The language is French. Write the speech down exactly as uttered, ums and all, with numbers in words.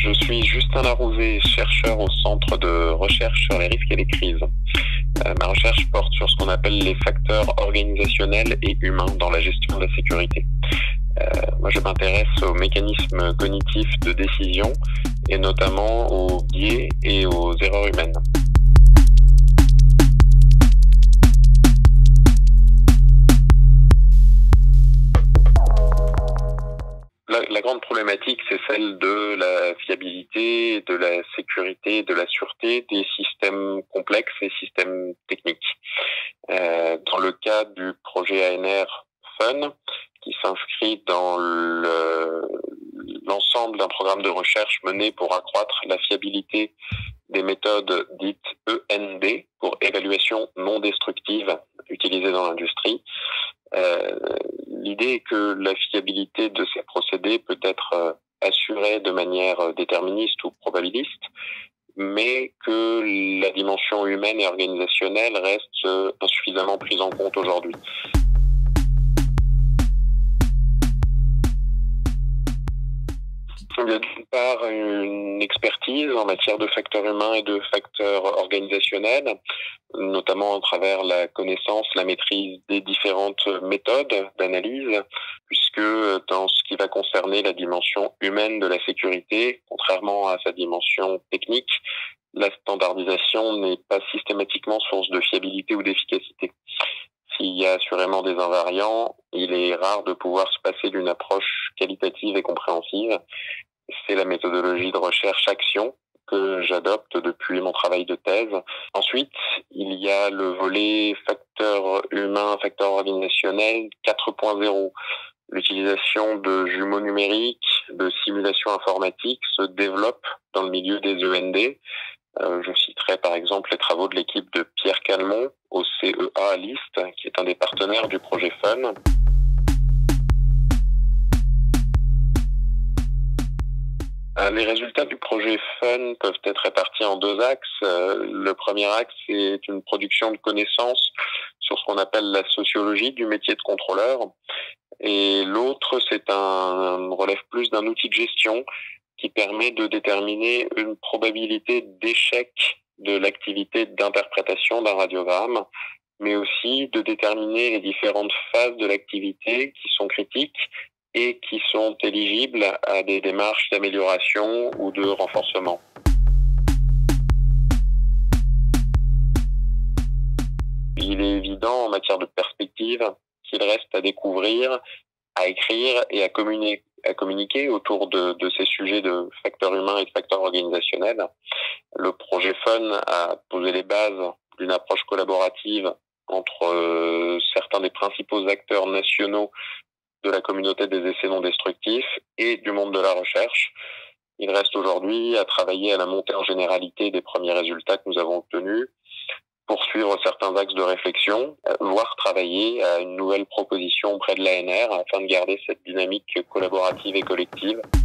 Je suis Justin Larouzé, chercheur au Centre de recherche sur les risques et les crises. Euh, ma recherche porte sur ce qu'on appelle les facteurs organisationnels et humains dans la gestion de la sécurité. Euh, moi, je m'intéresse aux mécanismes cognitifs de décision et notamment aux biais et aux erreurs humaines. La, la grande problématique, c'est celle de la fiabilité, de la sécurité, de la sûreté des systèmes complexes et systèmes techniques. Euh, dans le cas du projet A N R Fun, qui s'inscrit dans le, l'ensemble d'un programme de recherche mené pour accroître la fiabilité des méthodes dites E N D, pour évaluation non destructive, utilisées dans l'industrie. Euh, l'idée est que la fiabilité de ces procédés peut être euh, assurée de manière déterministe ou probabiliste, mais que la dimension humaine et organisationnelle reste euh, insuffisamment prise en compte aujourd'hui. Il y a d'une part une expertise en matière de facteurs humains et de facteurs organisationnels, notamment à travers la connaissance, la maîtrise des différentes méthodes d'analyse, puisque dans ce qui va concerner la dimension humaine de la sécurité, contrairement à sa dimension technique, la standardisation n'est pas systématiquement source de fiabilité ou d'efficacité. S'il y a assurément des invariants, il est rare de pouvoir se passer d'une approche qualitative et compréhensive. C'est la méthodologie de recherche action que j'adopte depuis mon travail de thèse. Ensuite, il y a le volet facteur humain, facteur organisationnel quatre point zéro. L'utilisation de jumeaux numériques, de simulation informatique se développe dans le milieu des E N D. Euh, je citerai par exemple les travaux de l'équipe de Pierre Calmont au C E A List, qui est un des partenaires du projet Fun. Les résultats du projet Fun peuvent être répartis en deux axes. Le premier axe est une production de connaissances sur ce qu'on appelle la sociologie du métier de contrôleur. Et l'autre, c'est un, relève plus d'un outil de gestion qui permet de déterminer une probabilité d'échec de l'activité d'interprétation d'un radiogramme, mais aussi de déterminer les différentes phases de l'activité qui sont critiques et qui sont éligibles à des démarches d'amélioration ou de renforcement. Il est évident en matière de perspective qu'il reste à découvrir, à écrire et à communiquer, à communiquer autour de, de ces sujets de facteurs humains et de facteurs organisationnels. Le projet Fun a posé les bases d'une approche collaborative entre euh, certains des principaux acteurs nationaux de la communauté des essais non destructifs et du monde de la recherche. Il reste aujourd'hui à travailler à la montée en généralité des premiers résultats que nous avons obtenus, poursuivre certains axes de réflexion, voire travailler à une nouvelle proposition auprès de l'A N R afin de garder cette dynamique collaborative et collective.